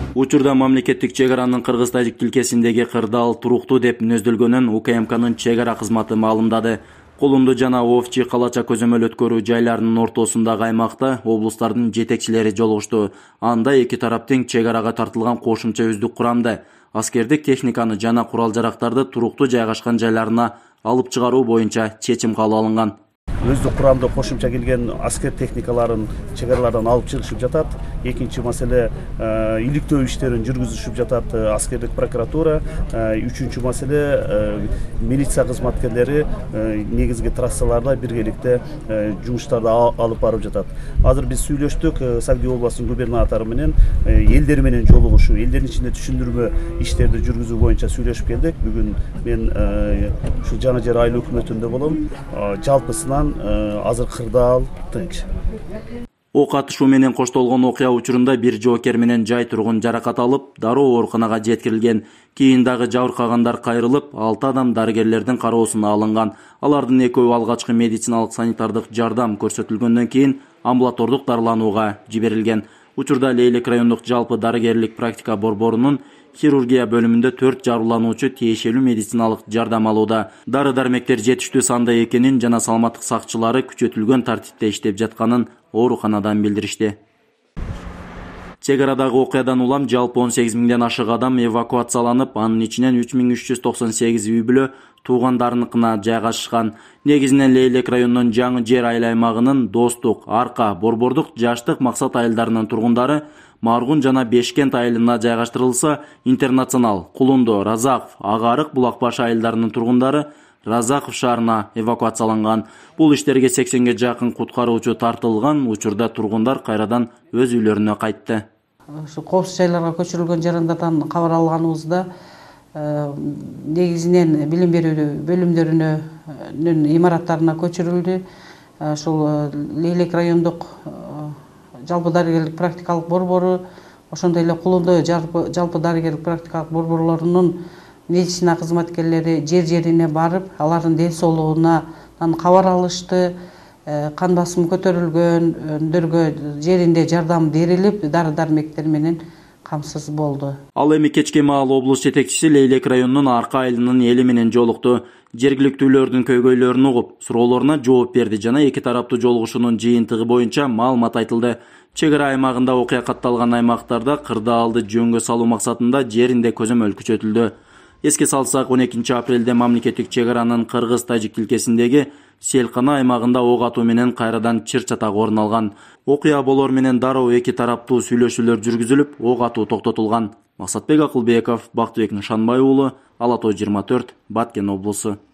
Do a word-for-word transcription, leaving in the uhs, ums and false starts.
Учурда мамлекеттик чек аранын кыргыз-тажик тилкесиндеги кырдаал туруктуу деп мүнөздөлгөнүн У К М К'нын чек ара кызматы маалымдады. Колунду жана Овчи калача көзөмөл өткөрүү жайларынын ортосундагы аймакта облустардын жетекчилери жолугушту. Анда эки тараптын чек арага тартылган кошумча үздүк курамды аскердик техниканы жана курал-жарактарды туруктуу жайгашкан жайларына алып чыгаруу боюнча чечим кабыл алынган. Өздүк курамды кошумча келген аскер техникаларын чек аралардан алып чыгышып жатат. Экинчи маселе иликтөө иштерин жүргүзүшүп жатат аскердик прокуратура. Үчүнчү маселе милиция кызматкерлери негизги трассаларда биргеликте жумуштарды алып барып жатат. Азыр биз сүйлөштүк Сагдиби областынын губернатору менен, элдер менен жолугушуу, элдердин ичинде түшүндүрмө иштерди жүргүзүү боюнча сүйлөшүп келдик. Бүгүн мен ушу жаңы жер айыл өкмөтүндө болом. Жалпысынан азыр кырдаал тынч. Ок атышуу менен коштолгон окуя учурунда бир жоокер менен жай тургун жаракат алып, дароо ооруканага жеткирилген. Кийин дагы жабыркагандар кайрылып, алты адам дарыгерлердин кароосуна алынган. Алардын экөө алгачкы медициналык санитардык жардам көрсөтүлгөндөн кийин амбулатордук дарыланууга жиберилген. Учурда Лейлек райондук жалпы дарыгерлик практика борборунун хирургия бөлүмүндө төрт жарылануучу тиешелүү медициналык жардам алууда. Дары-дармектер жетиштүү санда экенин жана саламаттык сакчылары күчөтүлгөн тартипте иштеп жатканын ооруканадан билдиришти. Чек арадагы окуядан улам жалпы он сегиз миңден ашык адам эвакуацияланып, анын ичинен үч миң үч жүз токсон сегиз үй бүлө туугандарыныкына жайгашышкан. Негизинен Лейлек районунун жаңы жер айыл аймагынын Достук, Арка, Борбордук, Жаштык максат айылдарынын тургундары Маргун жана Бешкент айылына жайгаштырылса, Интернационал, Кулунду, Разаков, Агарык, Булакбаш айылдарынын тургундары Разаков шаарына эвакуацияланган. Бул иштерге сексенге жакын куткаруучу тартылган. Учурда тургундар кайрадан өз үйлөрүнө кайтты. Ушу коопсуз жайларга көчүрүлгөн жарандардан кабар алганыбызда негизинен билим берүү бөлүмдөрүнүн имараттарына көчүрүлдү. Ушул Лейлек райондук жалпы дарыгерлик практикалык борбору, ошондой эле Кулунду жалпы дарыгерлик практикалык борборлорунун медицина кызматкерлери жер жерине барып, алардын ден соолугунан кабар алышты. Кан басымы көтөрүлгөндөргө жеринде жардам берилип, дары-дармектер менен камсыз болду. Ал эми кечке маал облус жетекчиси Лейлек районунун Арка айылынын эли менен жолукту. Жергиликтүүлөрдүн көйгөйлөрүн угуп, суроолоруна жооп берди жана эки тараптуу жолугушуунун жыйынтыгы боюнча маалымат айтылды. Чек ара аймагында окуя катталган аймактарда кырдаалды жөнгө салуу максатында жеринде көзөмөл күчөтүлдү. Эске салсак, он экинчи апрелде мамлекеттик чек аранын кыргыз-тажик тилкесиндеги Селкана аймагында ок атуу менен кайрадан чыр-чатак орун алган. Окуя болор менен дароо эки тараптуу сүйлөшүүлөр жүргүзүлүп, ок атуу токтотулган. Максатбек Акылбеков, Бактыбек Нышанбай уулу, Ала тоо жыйырма төрт, Баткен облусу.